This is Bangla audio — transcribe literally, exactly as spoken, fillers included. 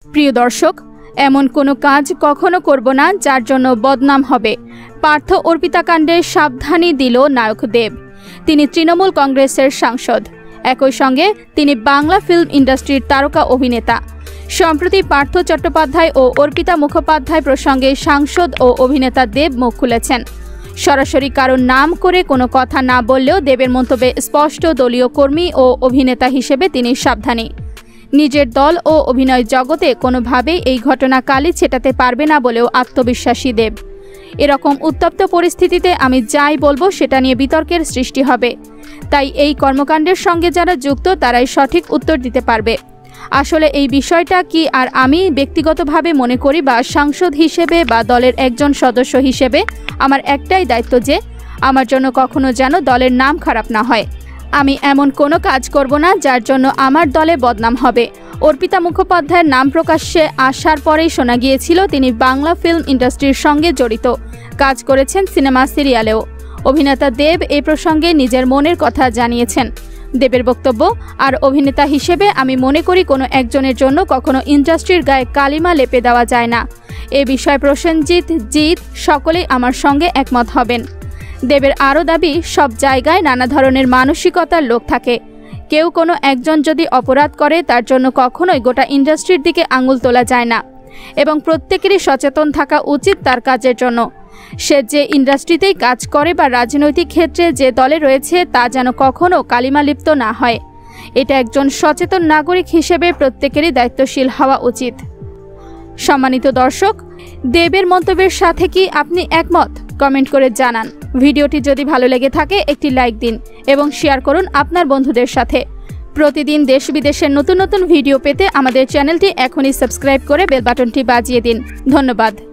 প্রিয় দর্শক, এমন কোনো কাজ কখনো করব না যার জন্য বদনাম হবে। পার্থ অর্পিতা কাণ্ডে সাবধানী দিল নায়ক দেব। তিনি তৃণমূল কংগ্রেসের সাংসদ, একই সঙ্গে তিনি বাংলা ফিল্ম ইন্ডাস্ট্রির তারকা অভিনেতা। সম্প্রতি পার্থ চট্টোপাধ্যায় ও অর্পিতা মুখোপাধ্যায় প্রসঙ্গে সাংসদ ও অভিনেতা দেব মুখ খুলেছেন। সরাসরি কারো নাম করে কোনো কথা না বললেও দেবের মন্তব্যে স্পষ্ট দলীয় কর্মী ও অভিনেতা হিসেবে তিনি সাবধানী। নিজের দল ও অভিনয় জগতে কোনোভাবেই এই ঘটনা কালি ছেটাতে পারবে না বলেও আত্মবিশ্বাসী দেব। এরকম উত্তপ্ত পরিস্থিতিতে আমি যাই বলবো সেটা নিয়ে বিতর্কের সৃষ্টি হবে, তাই এই কর্মকাণ্ডের সঙ্গে যারা যুক্ত তারাই সঠিক উত্তর দিতে পারবে। আসলে এই বিষয়টা কি আর আমি ব্যক্তিগতভাবে মনে করি বা সাংসদ হিসেবে বা দলের একজন সদস্য হিসেবে আমার একটাই দায়িত্ব যে আমার জন্য কখনো যেন দলের নাম খারাপ না হয়। আমি এমন কোনো কাজ করব না যার জন্য আমার দলে বদনাম হবে। অর্পিতা মুখোপাধ্যায়ের নাম প্রকাশ্যে আসার পরেই শোনা গিয়েছিল তিনি বাংলা ফিল্ম ইন্ডাস্ট্রির সঙ্গে জড়িত, কাজ করেছেন সিনেমা সিরিয়ালেও। অভিনেতা দেব এই প্রসঙ্গে নিজের মনের কথা জানিয়েছেন। দেবের বক্তব্য, আর অভিনেতা হিসেবে আমি মনে করি কোনো একজনের জন্য কখনো ইন্ডাস্ট্রির গায়ে কালিমা লেপে দেওয়া যায় না। এ বিষয়ে প্রসেনজিৎ, জিৎ সকলেই আমার সঙ্গে একমত হবেন। দেবের আরও দাবি, সব জায়গায় নানা ধরনের মানসিকতার লোক থাকে। কেউ কোনো একজন যদি অপরাধ করে তার জন্য কখনোই গোটা ইন্ডাস্ট্রির দিকে আঙুল তোলা যায় না এবং প্রত্যেকেরই সচেতন থাকা উচিত তার কাজের জন্য। সে যে ইন্ডাস্ট্রিতেই কাজ করে বা রাজনৈতিক ক্ষেত্রে যে দলে রয়েছে তা যেন কখনো কালিমালিপ্ত না হয়। এটা একজন সচেতন নাগরিক হিসেবে প্রত্যেকেরই দায়িত্বশীল হওয়া উচিত। সম্মানিত দর্শক, দেবের মন্তব্যের সাথে কি আপনি একমত? কমেন্ট করে জানান। ভিডিওটি যদি ভালো লেগে থাকে একটি লাইক দিন এবং শেয়ার করুন আপনার বন্ধুদের সাথে। প্রতিদিন দেশ বিদেশের নতুন নতুন ভিডিও পেতে আমাদের চ্যানেলটি এখনই সাবস্ক্রাইব করে বেল বাটনটি বাজিয়ে দিন। ধন্যবাদ।